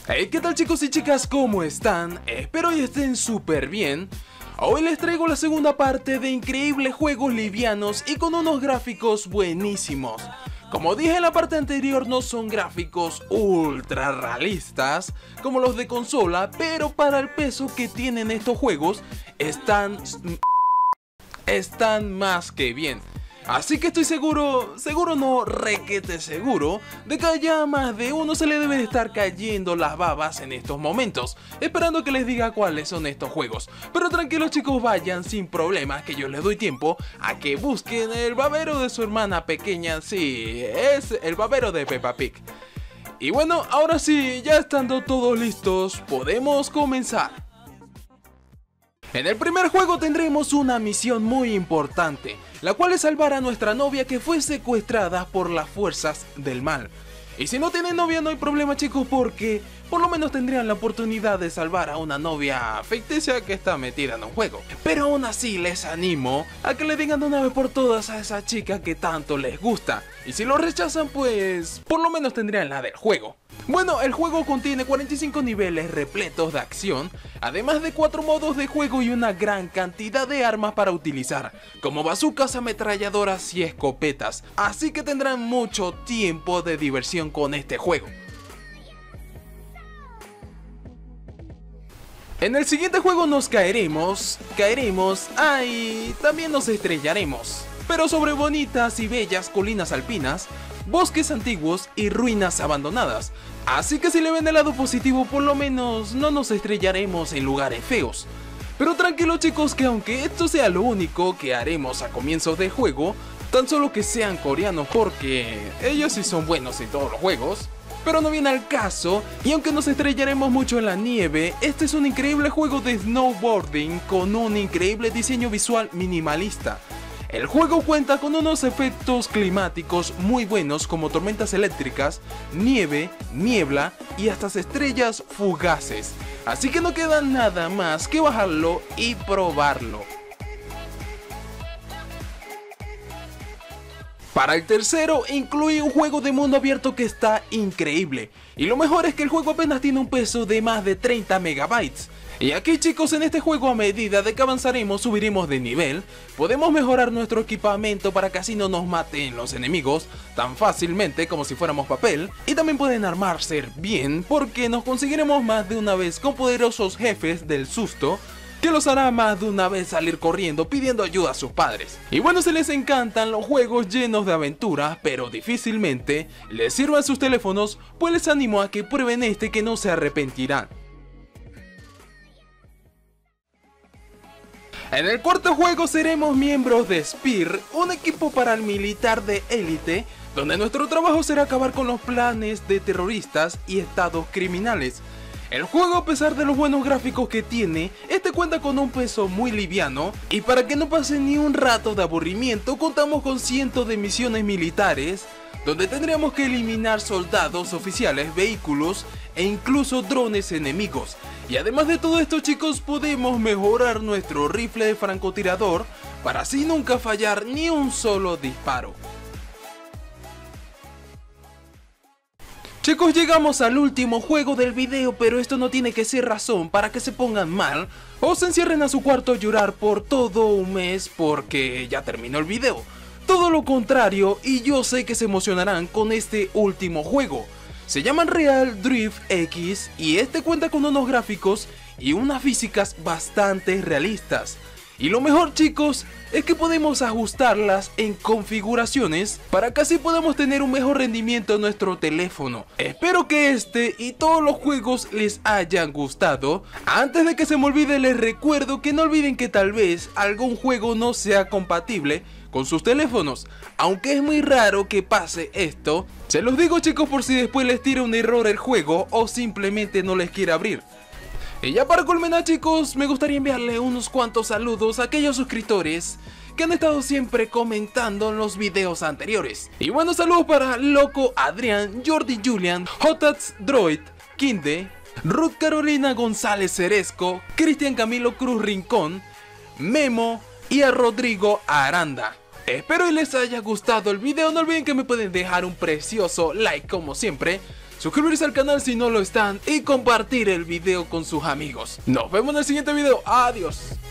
Hey, ¿qué tal chicos y chicas? ¿Cómo están? Espero y estén súper bien. Hoy les traigo la segunda parte de increíbles juegos livianos y con unos gráficos buenísimos. Como dije en la parte anterior, no son gráficos ultra realistas como los de consola, pero para el peso que tienen estos juegos están más que bien. Así que estoy seguro no, requete seguro, de que ya más de uno se le debe de estar cayendo las babas en estos momentos, esperando que les diga cuáles son estos juegos. Pero tranquilos chicos, vayan sin problemas, que yo les doy tiempo a que busquen el babero de su hermana pequeña, sí, es el babero de Peppa Pig. Y bueno, ahora sí, ya estando todos listos, podemos comenzar. En el primer juego tendremos una misión muy importante, la cual es salvar a nuestra novia que fue secuestrada por las fuerzas del mal. Y si no tienen novia no hay problema chicos, porque por lo menos tendrían la oportunidad de salvar a una novia ficticia que está metida en un juego. Pero aún así les animo a que le digan de una vez por todas a esa chica que tanto les gusta. Y si lo rechazan pues por lo menos tendrían la del juego. Bueno, el juego contiene 45 niveles repletos de acción, además de 4 modos de juego y una gran cantidad de armas para utilizar, como bazucas, ametralladoras y escopetas, así que tendrán mucho tiempo de diversión con este juego. En el siguiente juego nos caeremos, también nos estrellaremos, pero sobre bonitas y bellas colinas alpinas, bosques antiguos y ruinas abandonadas. Así que si le ven el lado positivo, por lo menos no nos estrellaremos en lugares feos. Pero tranquilos chicos, que aunque esto sea lo único que haremos a comienzos del juego, tan solo que sean coreanos, porque ellos sí son buenos en todos los juegos, pero no viene al caso. Y aunque nos estrellaremos mucho en la nieve, este es un increíble juego de snowboarding con un increíble diseño visual minimalista. El juego cuenta con unos efectos climáticos muy buenos como tormentas eléctricas, nieve, niebla y hasta estrellas fugaces. Así que no queda nada más que bajarlo y probarlo. Para el tercero incluye un juego de mundo abierto que está increíble. Y lo mejor es que el juego apenas tiene un peso de más de 30 megabytes. Y aquí chicos, en este juego a medida de que avanzaremos subiremos de nivel, podemos mejorar nuestro equipamiento para que así no nos maten los enemigos tan fácilmente como si fuéramos papel, y también pueden armarse bien porque nos conseguiremos más de una vez con poderosos jefes del susto, que los hará más de una vez salir corriendo pidiendo ayuda a sus padres. Y bueno, si les encantan los juegos llenos de aventuras, pero difícilmente les sirvan sus teléfonos, pues les animo a que prueben este que no se arrepentirán. En el cuarto juego seremos miembros de Spear, un equipo paramilitar de élite, donde nuestro trabajo será acabar con los planes de terroristas y estados criminales. El juego, a pesar de los buenos gráficos que tiene, este cuenta con un peso muy liviano, y para que no pase ni un rato de aburrimiento contamos con cientos de misiones militares, donde tendríamos que eliminar soldados, oficiales, vehículos e incluso drones enemigos. Y además de todo esto chicos, podemos mejorar nuestro rifle de francotirador para así nunca fallar ni un solo disparo. Chicos, llegamos al último juego del video, pero esto no tiene que ser razón para que se pongan mal o se encierren a su cuarto a llorar por todo un mes porque ya terminó el video. Todo lo contrario, y yo sé que se emocionarán con este último juego. Se llama Real Drift X y este cuenta con unos gráficos y unas físicas bastante realistas. Y lo mejor chicos, es que podemos ajustarlas en configuraciones para que así podamos tener un mejor rendimiento en nuestro teléfono. Espero que este y todos los juegos les hayan gustado. Antes de que se me olvide les recuerdo que no olviden que tal vez algún juego no sea compatible con sus teléfonos, aunque es muy raro que pase esto. Se los digo chicos por si después les tira un error el juego o simplemente no les quiere abrir. Y ya para culminar chicos, me gustaría enviarle unos cuantos saludos a aquellos suscriptores que han estado siempre comentando en los videos anteriores. Y bueno, saludos para Loco Adrián, Jordi Julian, Jotats Droid, Kinde, Ruth Carolina González Ceresco, Cristian Camilo Cruz Rincón, Memo y a Rodrigo Aranda. Espero y les haya gustado el video, no olviden que me pueden dejar un precioso like como siempre. suscribirse al canal si no lo están y compartir el video con sus amigos. Nos vemos en el siguiente video. Adiós.